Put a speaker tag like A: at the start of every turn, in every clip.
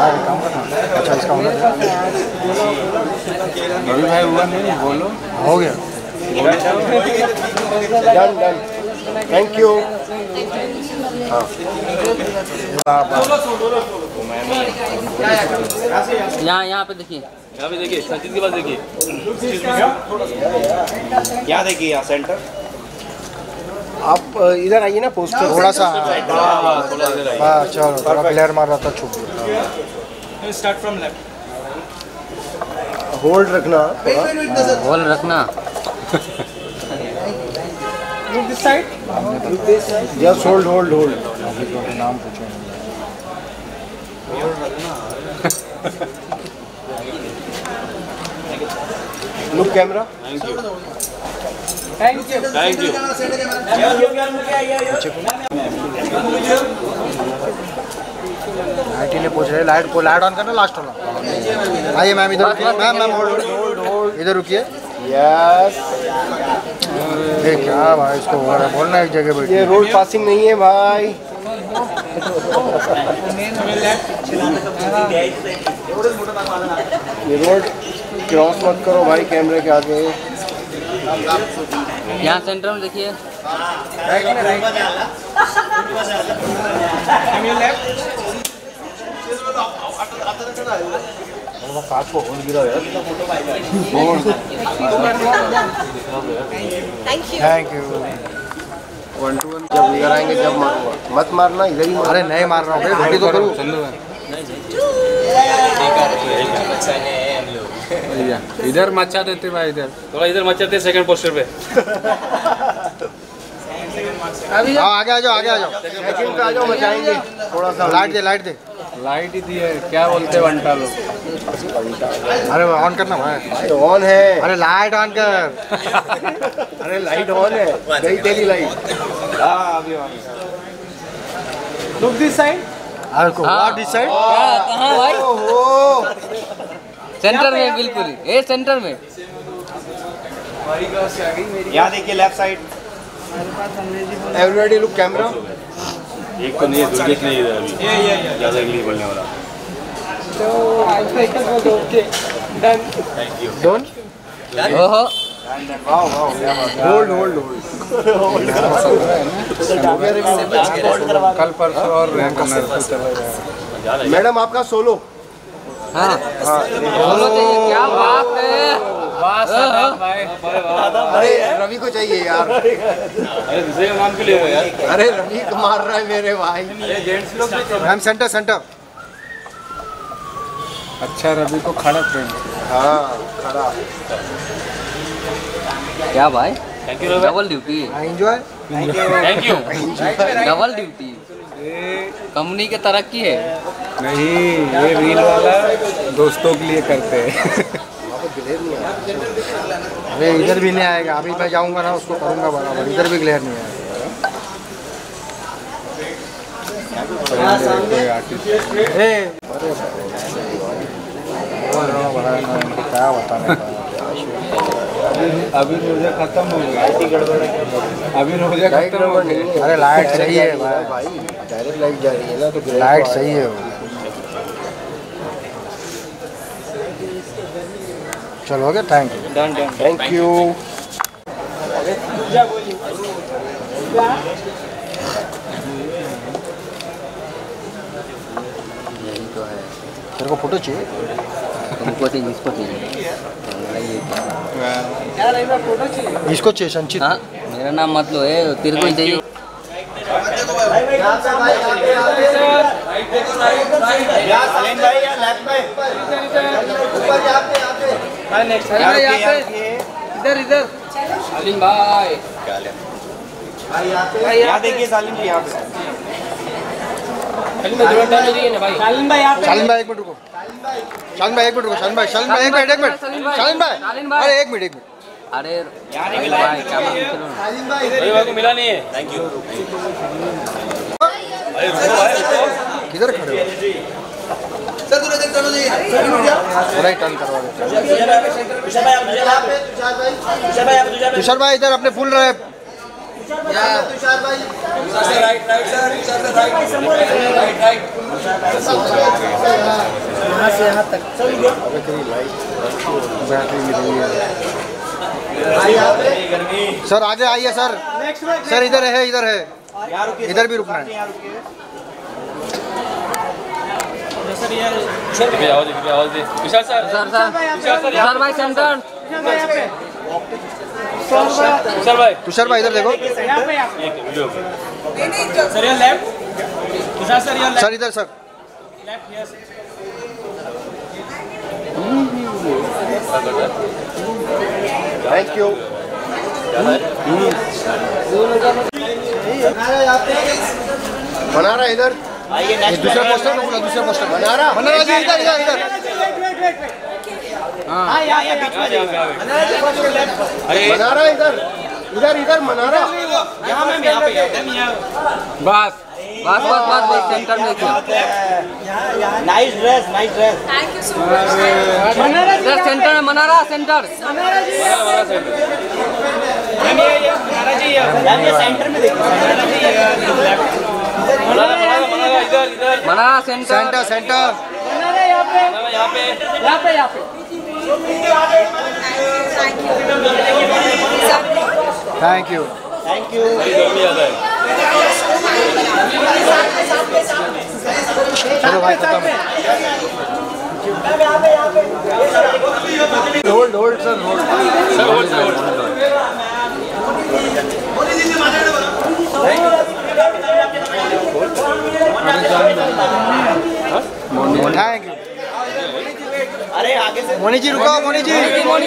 A: काम करना। अच्छा इसका होना
B: रवि भाई हुआ नहीं, बोलो
A: हो गया।
C: Done done, thank you.
D: यहाँ पे देखिए,
E: यहाँ पे देखिए, संजीत के पास देखिए,
C: क्या देखिए यहाँ सेंटर। आप इधर आइए ना, पोस्टर
A: थोड़ा सा हाँ चलो, थोड़ा क्लियर मार रहा था, छुप गया।
E: स्टार्ट फ्रॉम लेफ्ट,
C: होल्ड रखना,
D: होल रखना।
E: This side,
C: just hold hold hold.
A: नाम पूछो।
C: Look camera.
E: Thank you.
A: Light ही नहीं पूछ रहे, लाइट को लाइट ऑन करना लास्ट वाला। आइए मैम इधर रुकिए, मैम होल्ड होल्ड, इधर रुकिए।
C: यस,
A: ये क्या भाई, इसको बोलना एक जगह बैठ।
C: ये रोड पासिंग नहीं है भाई। ये रोड क्रॉस मत करो भाई कैमरे के आगे।
D: यहाँ सेंटर में देखिए।
C: कांच को होल गिरा यार।
A: Thank you.
C: 1 2 1 जब इधर आएंगे जब मारूंगा, मत मारना, इधर ही मार।
A: अरे नहीं मार रहा हूँ भाई, वीडियो तो करूँ।
B: इधर मचा देते भाई, इधर
E: थोड़ा इधर मचाते सेकंड पोस्टर पे।
A: हाँ आगे आ जाओ, आगे आ जाओ,
C: सेकंड पे आ जाओ, मचाएंगे थोड़ा सा।
A: लाइट दे, लाइट दे।
B: लाइट ही दी है, क्या बोलते वंटा लोग।
A: अरे ऑन करना भाई।
C: ऑन है।
A: अरे लाइट ऑन कर।
C: अरे लाइट ऑन है, गई तेरी लाइट। हाँ अभी ऑन।
E: लुक दिस साइड,
A: अरे को व्हाट दिस साइड?
D: कहाँ भाई?
C: ओहो,
D: सेंटर में, बिल्कुल ये सेंटर में।
C: यहाँ देखिए left side. Everybody look camera.
E: एक तो नहीं है, दुर्गेश नहीं है अभी, ज़्यादा इंग्लिश बोलने वाला।
A: डन।
D: ओहो,
C: होल्ड होल्ड होल्ड।
B: कल परसों और रैंक नर्सरी चला जाएगा।
C: मैडम आपका सोलो।
D: हाँ बोलो चाहिए, क्या बात है।
C: अरे रवि को चाहिए यार।
E: अरे दूसरे का नाम क्यों ले रहे हो यार?
C: अरे रवि को मार रहा है मेरे भाई।
A: Ma'am centre centre.
B: अच्छा रवि को खड़ा फ्रेंड।
C: हाँ खड़ा।
D: क्या भाई,
E: thank you
D: double duty,
A: enjoy.
E: Thank you.
D: Double duty. Company की तरक्की है।
B: नहीं, ये रील वाला दोस्तों के लिए करते हैं।
A: अरे इधर भी नहीं आएगा, अभी मैं जाऊंगा ना उसको करूंगा बराबर, इधर भी क्लियर नहीं आएगा।
B: कोई आर्टिस्ट
A: क्या बताने।
B: अभी रोजा खत्म हो गया, अभी रोजा खत्म हो गया।
A: अरे लाइट सही है
C: भाई, डायरेक्ट लाइट जा रही है ना, तो
A: लाइट सही है वो। चलो okay, thank you.
C: Thank you.
D: यही तो है।
A: तेरे को फोटो चाहिए?
D: तुमको चाहिए, इसको चाहिए।
A: इसको चाहिए संचित।
D: हाँ, मेरा नाम मत लो, तेरे को ही चाहिए। इधर इधर सालिम भाई,
C: यहाँ देखिए सालिम जी, यहाँ पे।
D: सालिम भाई
A: शालीन भाई एक मिनट रुको, शालीन भाई एक मिनट रुको, शालीन भाई एक मिनट, शालीन भाई अरे एक मिनट।
D: अरे भाई कैमरा चलो ना।
E: भाई को मिला नहीं है। Thank you.
A: किधर खड़े हो? थोड़ा ही टर्न करवा दो। तुषार भाई इधर अपने फुल रहे। तुषार भाई राइट सर, राइट यहाँ से यहाँ तक सर आगे आइए सर। सर इधर है, इधर है, इधर भी रुकना है।
E: आवाज दे विशाल सर।
D: सर भाई सेंटर।
E: विशाल भाई,
A: तुषार भाई इधर देखो।
E: Video
F: sir your left, Tushar sir your
A: sir इधर sir.
F: Left here sir.
A: Thank you. बना रहा है इधर। दूसरा पोस्टर बोला, दूसरा पोस्टर बना रहा जी। इधर इधर इधर
F: हाँ यहाँ बीच में
A: बना रहा है इधर इधर इधर बना रहा।
F: यहाँ मैम, यहाँ पे
D: बस बस बस बस बस सेंटर में क्या?
C: Nice dress, nice dress.
G: Thank you so much.
D: इधर सेंटर में मनारा सेंटर।
F: मैम ये मनारा जी
C: मैम ये सेंटर में देखिए।
D: Manara centre.
A: Centre centre.
G: Thank you.
A: Thank you. चलो भाई खत्म। Hold hold sir hold. Thank you.
C: अरे आगे से
A: मोनी जी रुको, मोनी जी।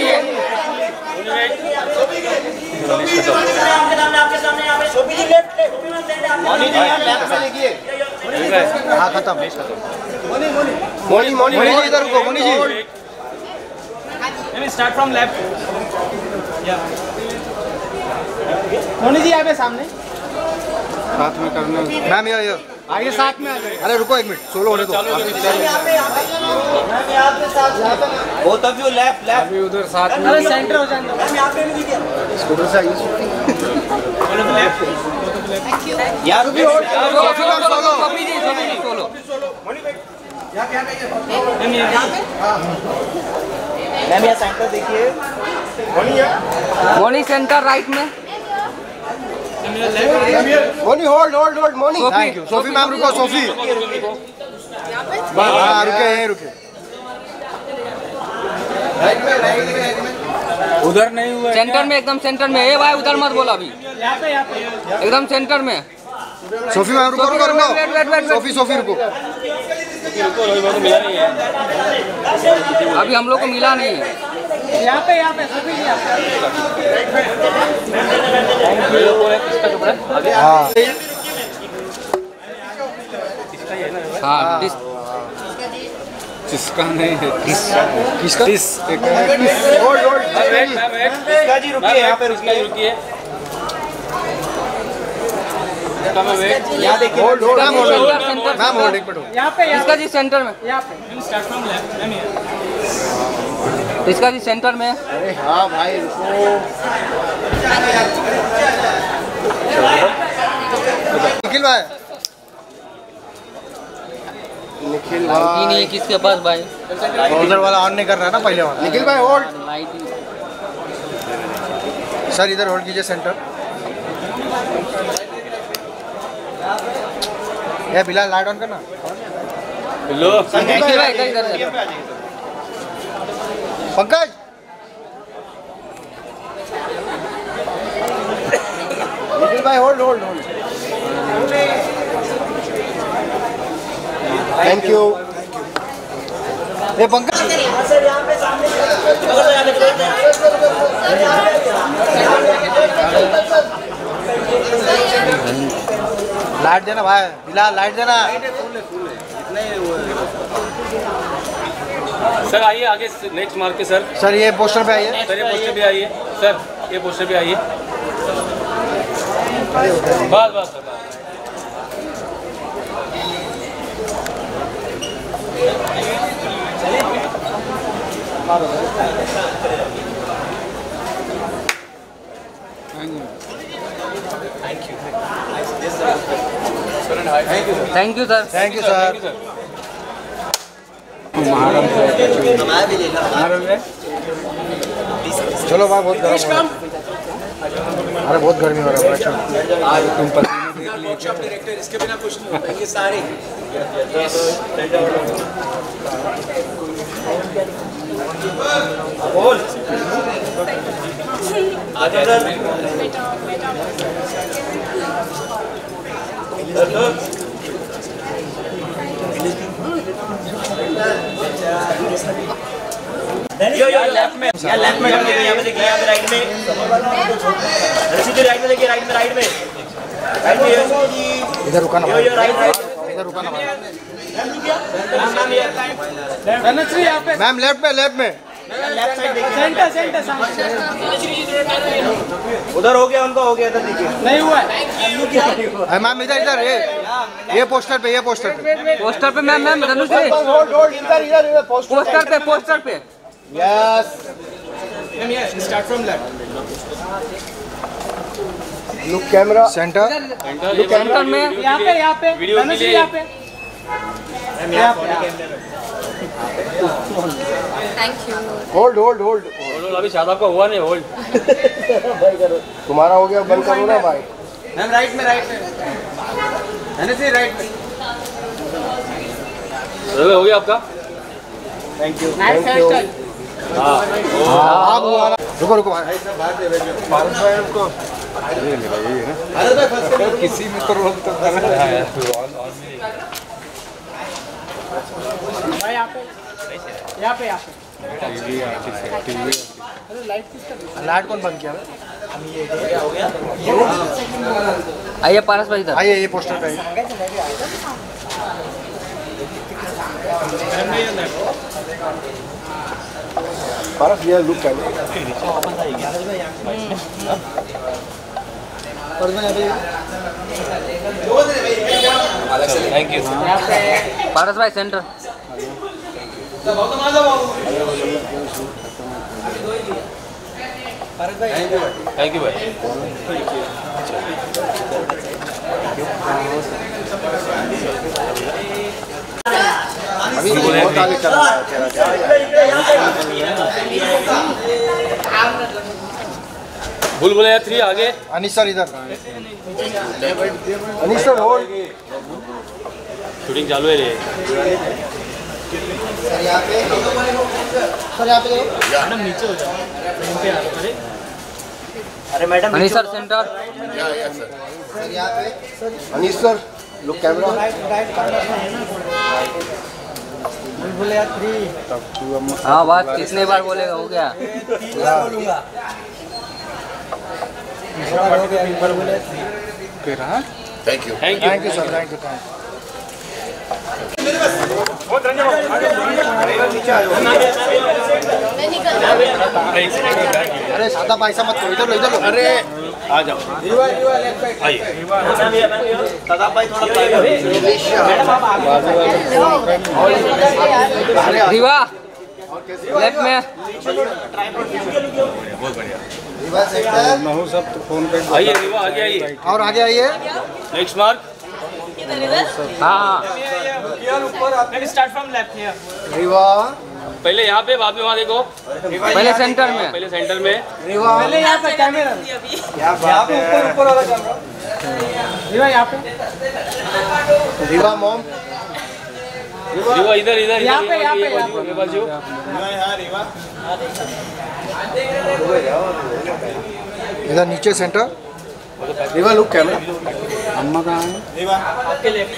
A: हाँ खत्म। मोनी मोनी मोनी जी इधर रुको, Moni ji.
F: Start from left. Moni ji यहाँ पे सामने
B: साथ में करने।
A: मैम ये
F: आगे साथ में आ जाए।
A: अरे रुको एक मिनट, सोलो होने दो।
C: Both of you left left.
B: अभी उधर साथ में।
F: अरे सेंटर हो जाए।
A: उधर से आइए।
C: यार रुकिए।
D: सोलो।
C: मैम यहाँ सेंटर देखिए।
D: मोनी सेंटर राइट में।
A: Moni hold hold hold Moni. Thank you. Sophie ma'am रुको, सोफी। हाँ रुके, यहीं रुके।
B: उधर नहीं हुआ।
D: सेंटर में, एकदम सेंटर में। ए भाई उधर मत बोला अभी। एकदम सेंटर में।
A: सोफी मैम रुको रुको रुको। सोफी सोफी रुको।
D: अभी हम लोग को मिला नहीं है।
F: यहाँ पे सभी
A: हाँ
D: हाँ
B: जिसका नहीं है।
A: किसका?
B: Hold hold.
C: इसका जी रुकिए, यहाँ पे रुकिए। यहाँ देखिए।
A: Hold hold ma'am hold.
D: Centre
A: ma'am hold एक मिनट।
F: यहाँ पे
D: इसका जी सेंटर में।
F: यहाँ पे स्टार्ट फ्रॉम लेफ्ट। मैम
D: इसका जी सेंटर में।
A: अरे हाँ भाई रुको। निखिल भाई। निखिल
D: लाइट ही नहीं है किसके पास भाई।
A: उधर वाला ऑन नहीं कर रहा है ना पहले वाला। निखिल भाई होल्ड।
D: लाइट ही।
A: सर इधर होल्ड कीजिए सेंटर। ये बिलाल लाइट ऑन करना।
E: हेलो
D: निखिल भाई इधर इधर।
A: पंकज। निखिल भाई hold hold hold. Thank you. ये पंकज। लाइट देना भाई, बिलाल लाइट देना।
E: सर आइए आगे नेक्स्ट मार्क के सर।
A: सर ये पोस्टर पे आइए।
E: सर ये पोस्टर पे आइए सर, ये पोस्टर पे आइए। बस बस sir.
D: Thank you sir.
A: Thank you sir. चलो भाई, बहुत गर्म हो रहा है। अरे बहुत गर्मी हो रहा है। तुम
F: वर्कशॉप डायरेक्टर, इसके बिना कुछ नहीं होगा, ये सारे बोल यो लेफ्ट में, यहाँ लेफ्ट में करके यहाँ पे देखिए, यहाँ पे राइट में, सीधे राइट में देखिए, राइट में
A: इधर रुका ना भाई,
F: राइट
A: इधर रुका ना भाई।
F: मैम
A: मैम लेफ्ट में
C: उधर हो गया, उनका हो गया, इधर देखिए
F: नहीं हुआ
A: अरे मैम इधर ये पोस्टर पे
D: पोस्टर पे मैम धनुश्री पोस्टर पे
A: yes.
F: Start from left
A: look camera centre
D: centre में
F: यहाँ पे धनुश्री यहाँ पे
G: थैंक यू।
A: होल्ड
E: अभी शायद आपका हुआ नहीं होल्ड।
A: तुम्हारा हो गया, बंद करो ना भाई।
F: मैम राइट में धनुश्री राइट में
E: हो गया आपका।
A: Thank you.
E: हाँ
A: आप हुआ ना, रुको भाई।
B: किसी में तो रोल तो कर रहा है।
A: लाइट कौन बंद किया?
D: आइए पारस भाई इधर
A: आइए, ये पोस्टर पे पारस ये look camera.
E: Thank you.
D: Paras भाई सेंटर
E: थैंक यू भाई।
A: अभी बहुत आगे चला है
E: भूल भुलैया 3 आगे।
A: अनिश सर इधर, अनिश सर होल्ड।
E: शूटिंग चालू है रे।
A: सर यहाँ पे
F: मैडम नीचे हो जाओ,
C: अरे madam
D: Anish sir centre
A: Anish sir look camera.
D: हाँ बात कितने बार बोलेगा, हो गया।
E: Thank you
A: thank you sir, thank you. अरे सादा पैसा मत करो, इधर लो।
E: अरे आ जाओ, आइए।
D: रीवा लेफ्ट में
E: बहुत बढ़िया।
B: सब तो फोन पे
E: आइए रीवा, आगे आइए।
A: और आगे आइए।
E: Next mark.
D: हाँ
F: start from left here.
A: Riva
E: पहले यहाँ पे, बाद में वहाँ देखो।
D: पहले सेंटर में
E: पहले सेंटर में।
F: पहले यहाँ पे कैमरा, यहाँ पे ऊपर वाला कैमरा। रीवा यहाँ पे,
A: रीवा मॉम।
E: रीवा इधर
F: यहाँ पे
E: बाजू।
A: इधर नीचे सेंटर। Rewa look camera.
B: अम्मा कहाँ है?
F: आपके left.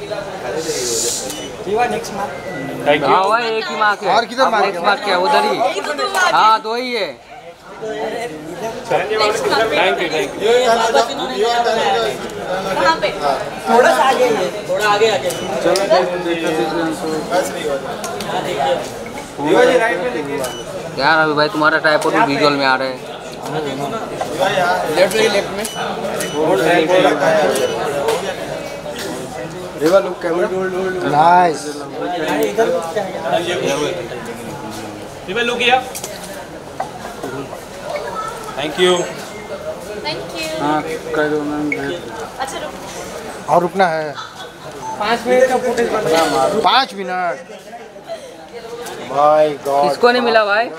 F: Riva next mark.
E: Thank you.
D: हाँ वह एक ही मार्क है।
A: और किधर मार्क है?
D: नेक्स्ट मार्क क्या उधर ही। हाँ दो ही है।
E: Thank you.
F: थोड़ा सा आगे, थोड़ा आगे आके।
D: यार अभी भाई तुम्हारा ट्राइपॉड भी विजुअल में आ रहा है।
F: लेफ्ट में
A: Riva look camera. Nice.
E: Riva look here. Thank you.
B: हाँ कर दो मैम।
A: और रुकना है
F: 5 मिनट का फुटेज बन रहा है।
A: 5 मिनट। माय गॉड
D: किसको नहीं मिला भाई?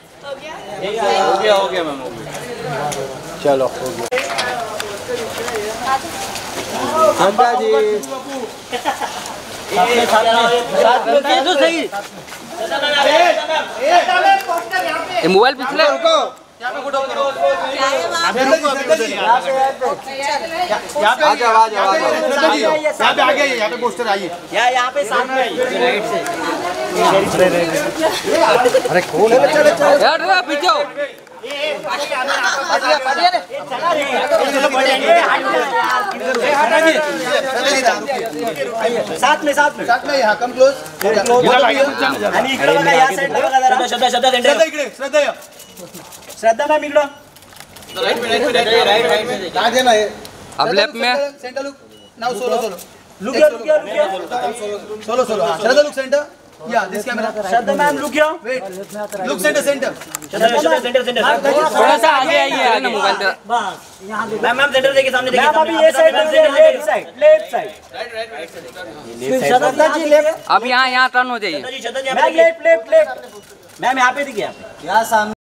C: हो गया मैम, हो गया।
A: चलो हो गया। घंटा जी
F: तो सही।
D: ये मोबाइल पिछले
A: रुको यहाँ पे पोस्टर आइए।
F: यहाँ पे साथ में
A: अरे कौन है?
D: यार पीछे हो।
F: साथ में
A: यहाँ कम क्लोज।
F: श्रद्धा मैम इकडं
A: कहाँ देना है?
D: अब लेफ्ट में
A: centre look now solo
F: look
A: solo Shraddha look centre या this camera
F: Shraddha ma'am look here
A: wait look centre
F: centre
D: थोड़ा सा आगे आइए ना मोबाइल पे।
F: मैम सेंटर देखिए सामने देखिए मैम अभी ये side left side Shraddha ji left
D: अब यहाँ टर्न हो जाइए।
F: मैम लेफ्ट मैम यहाँ पे देखिए
A: यहाँ सामने